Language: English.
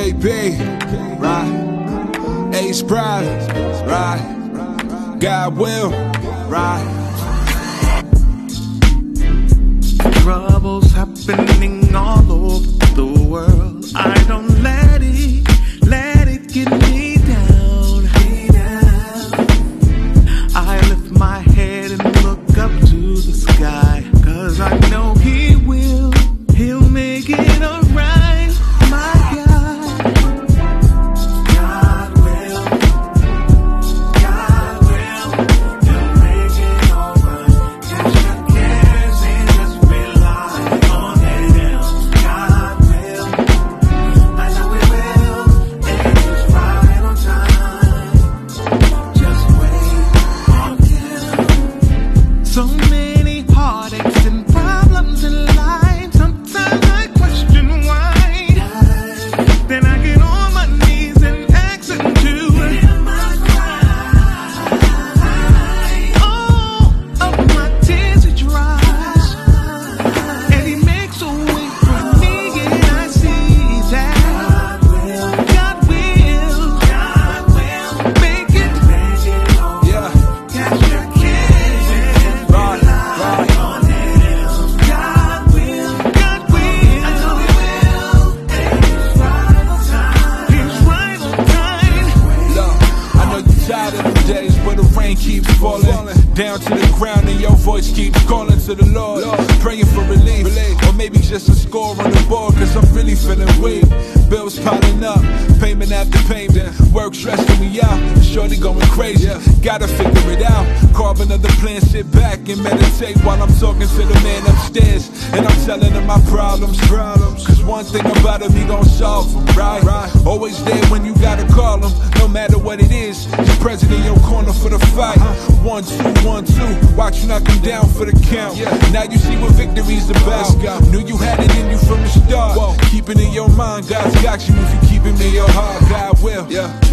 K.B, right? Ace Brav, right? God will, right? Troubles happening all over the world. I don't let it get me down. I lift my head and look up to the sky, 'cause I know he'll make it alright. My God, God will, he'll make it alright. Catch your cares and just rely on him. God will, I know he will, and he's right on time. Just wait on him. So many heartaches and problems in life. Sometimes I question why. Then I get on my knees and ask him to hear my cry. All of my tears he dries, and he makes a way for me, and I see that God will make it. Yeah. Catch your kids and rely on him. God will, I know he will, and he's right on time. He's right on time. Look, I know you're tired of them days where the rain keeps falling down to the ground and your voice keeps calling to the Lord, praying for relief, or maybe just a score on the board, 'cause I'm really feeling weak. Bills piling up, payment after payment, work stressing me out, shorty going crazy, gotta figure it out. Carve another plan, sit back and meditate while I'm talking to the man upstairs, and I'm telling him my problems, 'cause one thing about him, he gon' solve them, right? Always there when you gotta call him, no matter what it is, he's present in your corner for the fight. 1, 2, 1, 2, watch you knock him down for the count. Now you see what victory's about. Knew you had it in you from the start. Keep it in your mind, God's got you if you keep it in your heart. God will.